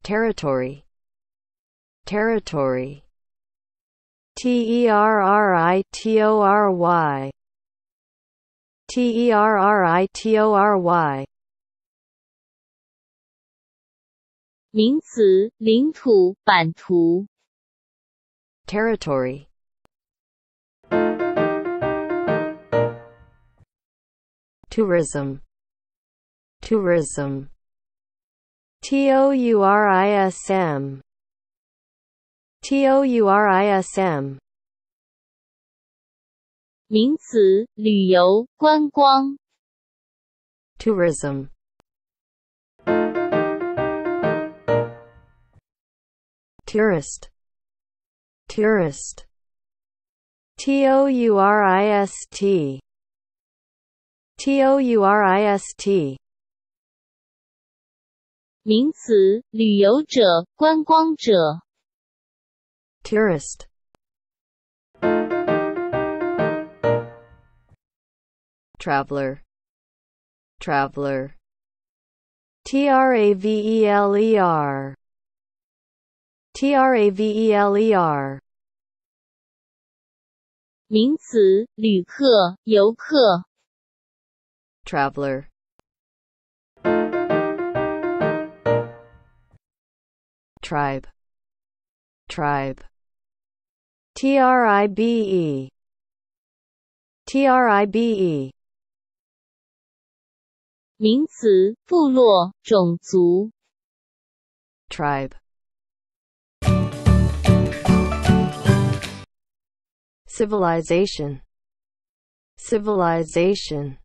territory, territory, territory, territory, 名词，领土、版图。 territory, tourism, tourism, tourism, tourism, 名词，旅游、观光。 tourism, tourist, tourist, tourist, tourist, 名词，旅游者、观光者。 tourist, traveler, traveler, traveler, traveler, 名词，旅客、游客。 traveler, tribe, tribe, tribe, tribe, 名词，部落、种族。 tribe, civilization, civilization,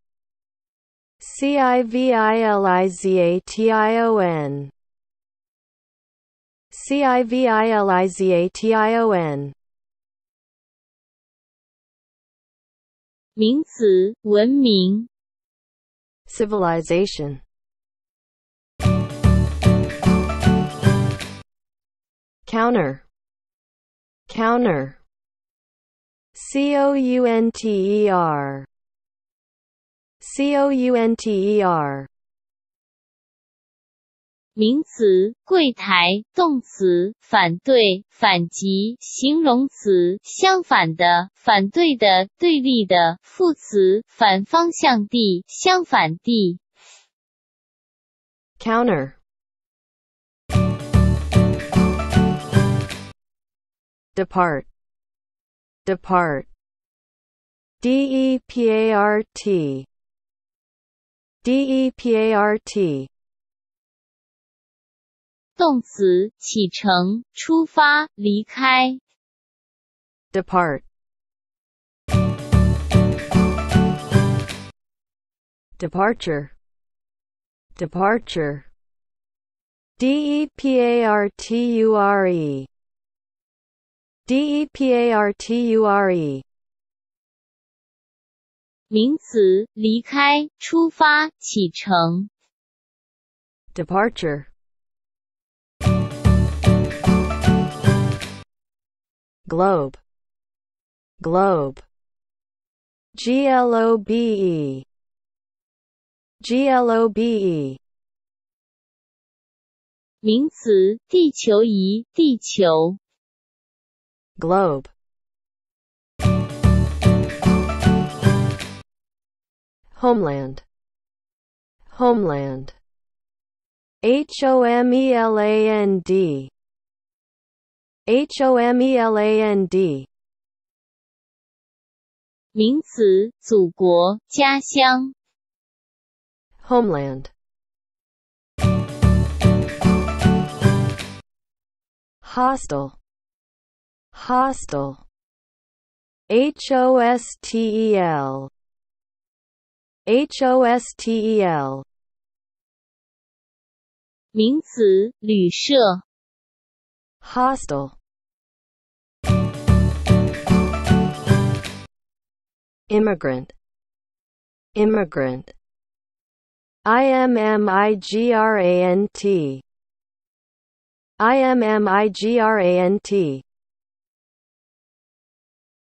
civilization, civilization, 名词，文明。 civilization, counter, counter, counter, counter, 名词，柜台；动词，反对、反击；形容词，相反的、反对的、对立的；副词，反方向地、相反地。 counter, depart, depart, depart, depart, 动词，启程、出发、离开。 depart, departure, departure, departure, departure, 名词，离开、出发、启程。 departure, globe, globe, globe, globe, 名词，地球仪、地球。 globe, homeland, homeland, homeland, homeland, 名词，祖国、家乡。 homeland, hostile, hostile, hostel, hostel, 名词，旅社。 hostile, immigrant, immigrant, immigrant, immigrant,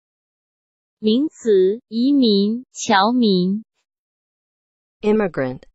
名词，移民、侨民。 immigrant,